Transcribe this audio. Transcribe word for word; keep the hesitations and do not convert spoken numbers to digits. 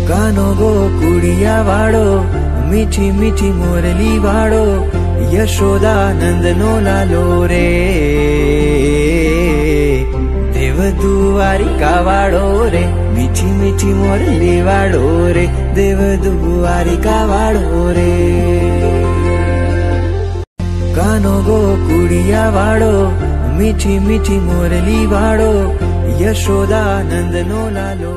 કાનો ગોકુળિયા વાળો, મીઠી મીઠી મોરલી વાળો, યશોદાનંદનો લાલો રે. દેવ દ્વારિકા વાળો રે, મીઠી મીઠી મોરલી વાળો રે, દેવ દ્વારિકા વાળો રે. કાનો ગોકુળિયા વાળો, મીઠી મીઠી મોરલી વાળો, યશોદાનંદનો લાલો.